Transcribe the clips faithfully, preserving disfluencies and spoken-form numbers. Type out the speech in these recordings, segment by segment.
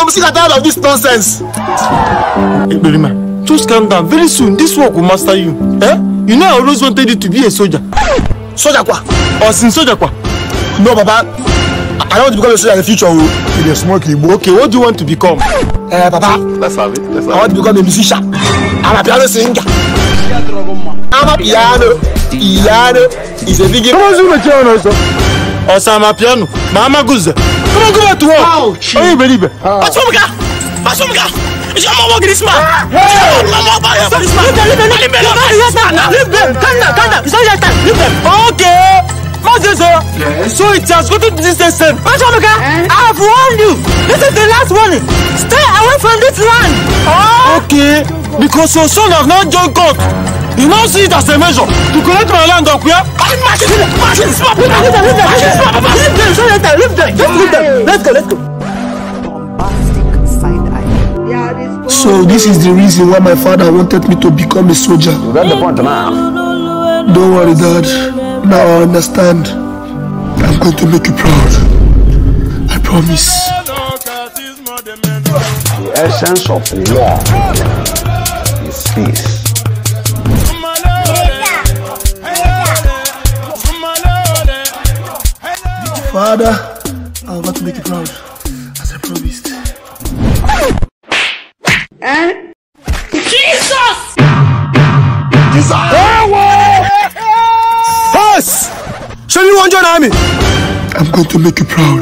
I'm sick and tired of this nonsense. Hey, Berima, just calm down. Very soon, this work will master you. Eh? You know I always wanted you to be a soldier. Soldier quoi? Or sin soldier quoi? No, Papa. I don't want to become a soldier in the future. You smoke Igbo. Okay, what do you want to become? Eh, Papa. Let's have it. Let's have I want to become a musician. I'm a piano singer. I'm a piano. Piano is a big. Come on, zoom the piano also. Also, I'm a piano. Mama Guza. Come on, go back to work. Ouch. Oh, you believe it? What's wrong with that? What's wrong with that? Is your mama this man? Hey! Mama, buy this man. Leave them, leave them. Leave them. Calm down, calm down. It's not your time. Leave them. Okay. Master, yes. So it has gotten to this extent. What's wrong with that? I have warned you. This is the last warning. Stay away from this land. Oh. Okay. Because your son has not joined court. You now see it as a measure to collect my land up here. Leave them, leave them, leave them, leave them. Leave them, leave them. Let's go, let's go. So this is the reason why my father wanted me to become a soldier. You got the point now. Don't worry, Dad. Now I understand. I'm going to make you proud. I promise. The essence of war is peace. Father, I'm about to make you proud, as I promised. And Jesus! Jesus! Yes! Show you one join army. I'm going to make you proud.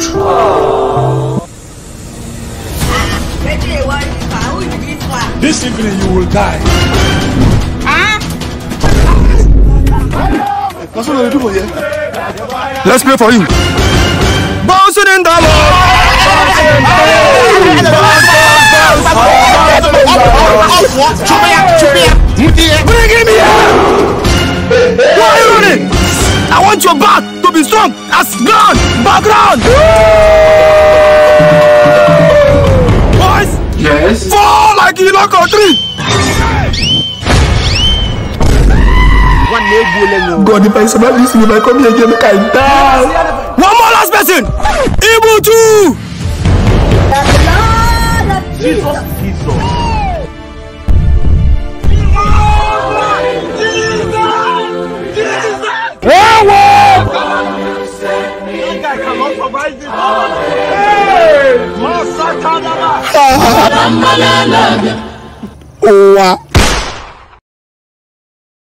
This evening you will die. What's what I do for you? Let's pray for him. Bouncing in the Lord. Bring him here. Why are you running? I want your back to be strong as ground, background. Boys, Yes? fall like you lock or tree. God, if I survive this, if I come here again, I die. One more last person. Ibu two. Jesus, Jesus. Oh, wow.